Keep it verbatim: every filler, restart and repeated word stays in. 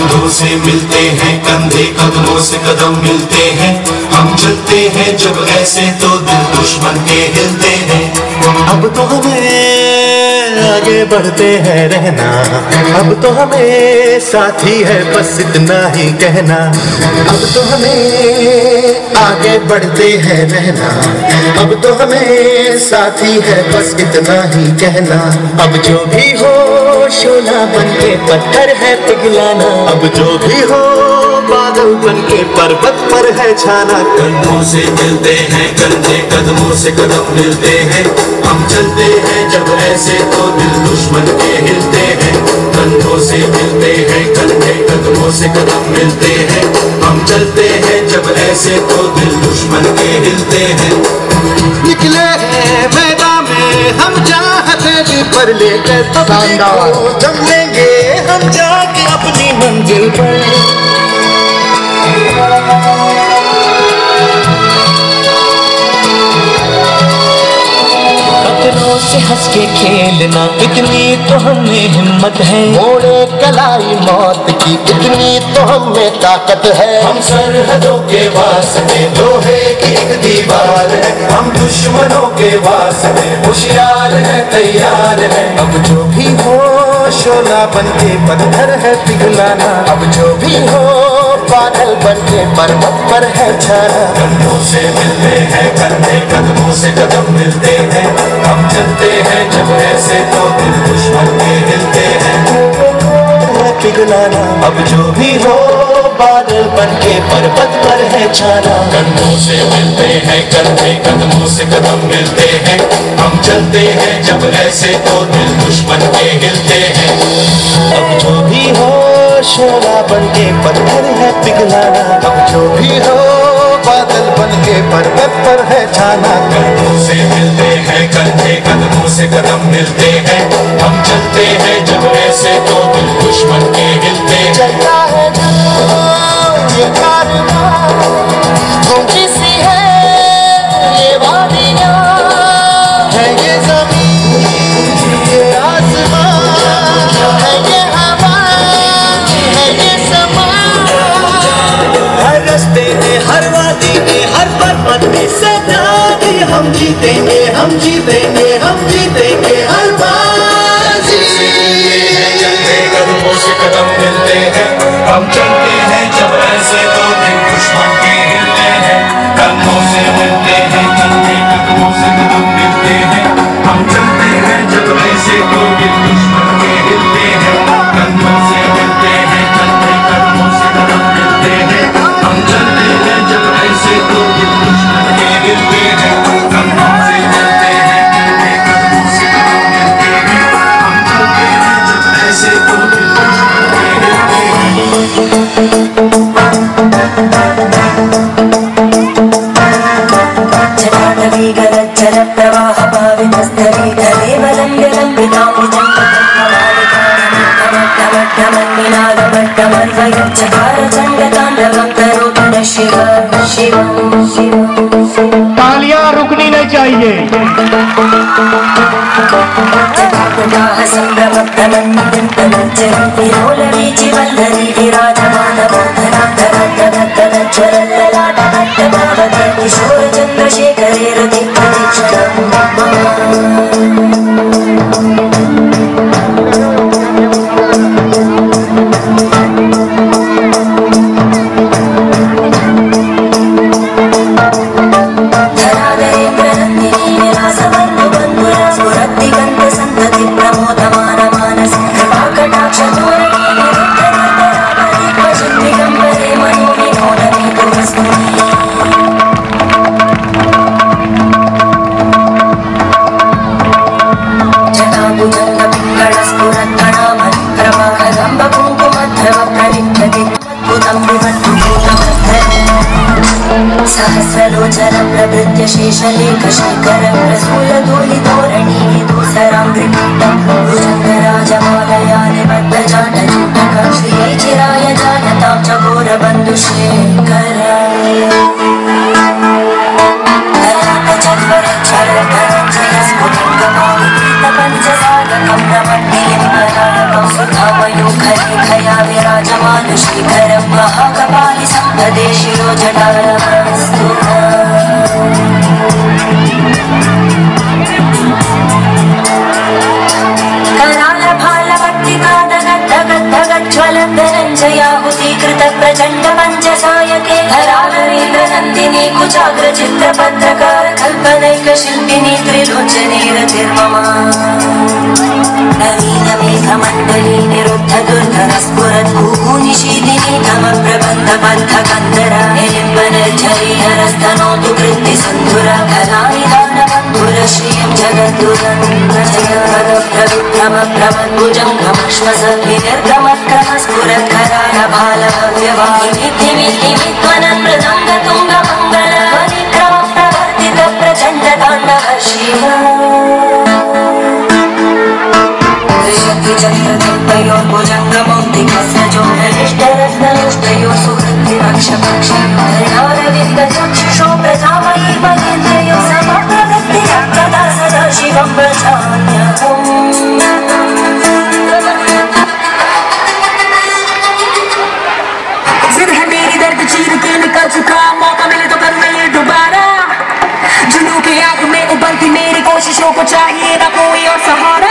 कंधों से मिलते हैं, कंधे कदमों से कदम मिलते हैं। हम चलते हैं जब ऐसे तो दिल दुश्मन के हिलते हैं। अब तो हमें आगे बढ़ते हैं रहना, अब तो हमें साथी है बस इतना ही कहना। अब तो हमें आगे बढ़ते हैं रहना, अब तो हमें साथी है बस इतना ही कहना। अब जो भी हो शोला बन के पत्थर है पिघलाना, अब जो भी हो बादल बन के पर्वत पर है छाना। कंधों से मिलते हैं, कंधे कदमों से कदम मिलते हैं। हम चलते हैं जब ऐसे तो दिल दुश्मन के हिलते हैं। कंधों से मिलते हैं, कंधे कदमों से कदम मिलते हैं। हम चलते हैं जब ऐसे तो दिल दुश्मन के हिलते हैं। निकले हैं मैदान में हम चाहते भी पर लेकर दम लेंगे हम जाके अपनी मंजिल पर। खतरों से हंस के खेलना इतनी तो हमें हिम्मत है। मोड़े कलाई मौत की इतनी तो हमें ताकत है। हम सरहदों के वास्ते लोहे की एक दीवार है। हम दुश्मनों के वास्ते होशियार है, तैयार है। अब जो भी हो शोला बन के पत्थर है पिघलाना, अब जो भी हो बादल बन के पर्वत पर है छाना। कंधों से मिलते हैं, कंधे कदमों से कदम मिलते हैं। हम चलते हैं जब ऐसे तो दिल दुश्मन के हिलते हैं पिघलाना, अब जो भी हो बादल बन के पर्वत पर है छाना। कंधों से मिलते हैं, कंधे कदमों से कदम मिलते हैं। हम चलते हैं जब ऐसे तो दिल दुश्मन के हिलते हैं। अब जो भी हो शोला बन के पत्थर है पिघलाना, अब जो भी हो बादल बन के पर्वत पर है छाना। कंधों से मिलते हैं, कंधे कदमों से कदम मिलते हैं। हम चलते हैं जब ऐसे तो दिल दुश्मन के हिलते हैं। चलता है ये कारवां, ऊंची सी है ये वादियां, है ये ज़मीन ये आसमां, है ये हवा है ये समा। हर रास्ते में हर वादी में हर पर्वत में सदा दी हम जीतेंगे हम जीतेंगे हम जीतेंगे हर बाजी। कंधे कदमों से कदम मिलते हैं। हम चलते हैं जब ऐसे तो दिल दुश्मन के हिलते हैं। कंधों से मिलते हैं, कंधे कदमों से कदम मिलते हैं। हम चलते हैं जब ऐसे तो दिल दुश्मन के हिलते हैं। कंधों से मिलते हैं, कंधे कदमों से कदम मिलते हैं। हम चलते हैं जब ऐसे तो दिल दुश्मन के हिलते हैं। कंधों से मिलते हैं, कंधे कदमों से कदम मिलते हैं। हम चलते हैं जब ऐसे तो दिल दुश्मन के हिलते हैं। जटाटवीगलज्जल प्रवाह पावितस्थले तले वलम्ब्य लम्बिताम्बुजङ्गमट्टमट्टमट्टमन्निनादमट्टमर्वयुच्चकार चण्डताण्डवं करोतु न शिव शिव शिव। तालियां रुकनी नहीं चाहिए। जटाकुटाः सम्भ्रमप्रमन्निदिन्तनज्जरीतिरोलवीचि वल्लरी विराजमानबोधनाद्धरद्धरद्धरज्ज्वलल्ललाटमट्टमावते किशोरचन्द्रशेखरे रतिप्रतिक्षणम् सहस्रलोचनं प्रभृत्य शेषलेखशेखरं प्रसूलधूलिधोरणि विदूसराङ्घ्रिपीठं भुजङ्गराजमालया निबद्धजाटजूटकं श्रियै चिराय जानतां च घोरबन्धुशेखर ललाटचत्वरच्छरधरञ्जयस्फुलिङ्गमालिकीतपञ्चसाधकं प्रमन्निलिम्बनायकं सुधामयूखर शशिरेखया विराजमान श्रीकरं महाकपालि सम्पदे शिरो जटारमस्तु ज्वलंधनंजयाहुतीकृत प्रचंड पंचसायके धराधरेन्द्रनंदिनी कुचाग्र चित्र पत्रकार कल्पनैक शिल्पिनी त्रिलोचने रतिर्ममा नवीन मेघमंडली निरुद्ध दुर्धर स्फुरत् भूनिशीलिनी तम प्रबंध बद्ध कंदरा निलिम्बनर्झरी हरस्तनोतु कृत्ति संधुरा कलानिधान बंधुर श्रियं जगद्दुरं जगद प्रविक्रम प्रमद्भुजं घमश्वस विनिर्गमक्रम स्फुरत् कराल बाल भव्यवाहि मिथि मिथि विद्वनन् मृदंग तुंग मंगल ध्वनिक्रम प्रवर्तित प्रचंड तांडव शिव त्रिशक्तिचक्रदीपयोर्भुजङ्गमौक्तिकस्य जोगनिष्ठरत्नलुष्टयो सुवृत्तिरक्षपक्षयोरविन्दचक्षुषो प्रजामयी महेन्द्रयो समप्रवृत्तिरङ्गदा सदा शिवं प्रजाम्यहम् जिद है मेरी दर्द चीर के निकल चुका मौका मिले तो कर मैं ये दोबारा जुनून के आग में उबलती मेरी कोशिशों को चाहिए ना कोई और सहारा